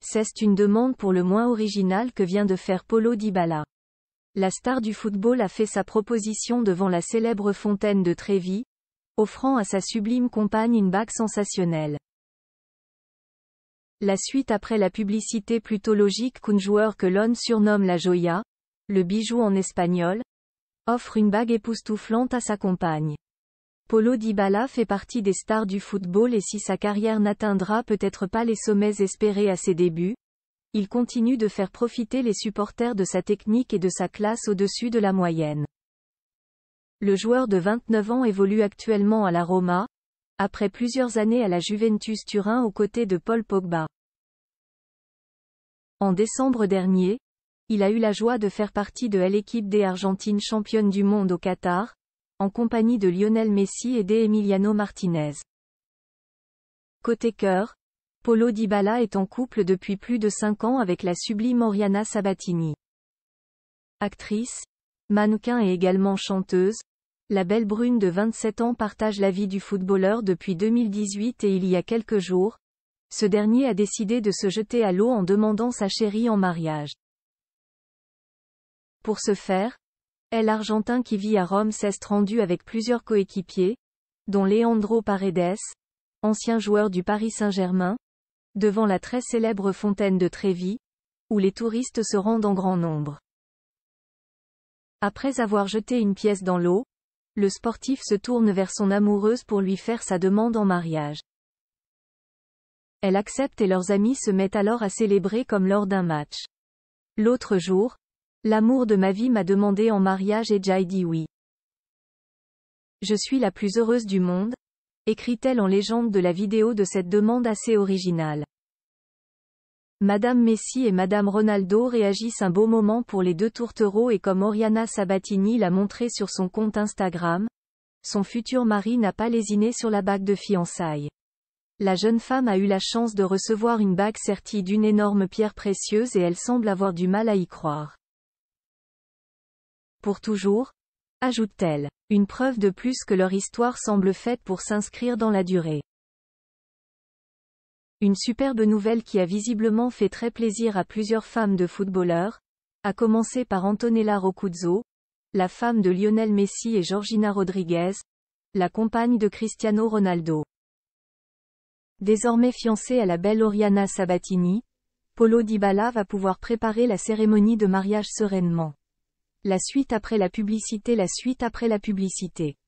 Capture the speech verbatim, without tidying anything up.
C'est une demande pour le moins originale que vient de faire Paulo Dybala. La star du football a fait sa proposition devant la célèbre fontaine de Trévi, offrant à sa sublime compagne une bague sensationnelle. La suite après la publicité plutôt logique qu'un joueur que l'on surnomme la Joya, le bijou en espagnol, offre une bague époustouflante à sa compagne. Paulo Dybala fait partie des stars du football et si sa carrière n'atteindra peut-être pas les sommets espérés à ses débuts, il continue de faire profiter les supporters de sa technique et de sa classe au-dessus de la moyenne. Le joueur de vingt-neuf ans évolue actuellement à la Roma, après plusieurs années à la Juventus Turin aux côtés de Paul Pogba. En décembre dernier, il a eu la joie de faire partie de l'équipe des Argentines championne du monde au Qatar, en compagnie de Lionel Messi et d'Emiliano Martinez. Côté cœur, Paulo Dybala est en couple depuis plus de cinq ans avec la sublime Oriana Sabatini. Actrice, mannequin et également chanteuse, la belle brune de vingt-sept ans partage la vie du footballeur depuis deux mille dix-huit et il y a quelques jours, ce dernier a décidé de se jeter à l'eau en demandant sa chérie en mariage. Pour ce faire, l'Argentin qui vit à Rome s'est rendu avec plusieurs coéquipiers, dont Leandro Paredes, ancien joueur du Paris Saint-Germain, devant la très célèbre fontaine de Trévi, où les touristes se rendent en grand nombre. Après avoir jeté une pièce dans l'eau, le sportif se tourne vers son amoureuse pour lui faire sa demande en mariage. Elle accepte et leurs amis se mettent alors à célébrer comme lors d'un match. L'autre jour, l'amour de ma vie m'a demandé en mariage et j'ai dit oui. Je suis la plus heureuse du monde, écrit-elle en légende de la vidéo de cette demande assez originale. Madame Messi et Madame Ronaldo réagissent un beau moment pour les deux tourtereaux et comme Oriana Sabatini l'a montré sur son compte Instagram, son futur mari n'a pas lésiné sur la bague de fiançailles. La jeune femme a eu la chance de recevoir une bague sertie d'une énorme pierre précieuse et elle semble avoir du mal à y croire. Pour toujours, ajoute-t-elle, une preuve de plus que leur histoire semble faite pour s'inscrire dans la durée. Une superbe nouvelle qui a visiblement fait très plaisir à plusieurs femmes de footballeurs, à commencer par Antonella Roccuzzo, la femme de Lionel Messi et Georgina Rodriguez, la compagne de Cristiano Ronaldo. Désormais fiancé à la belle Oriana Sabatini, Paulo Dybala va pouvoir préparer la cérémonie de mariage sereinement. La suite après la publicité La suite après la publicité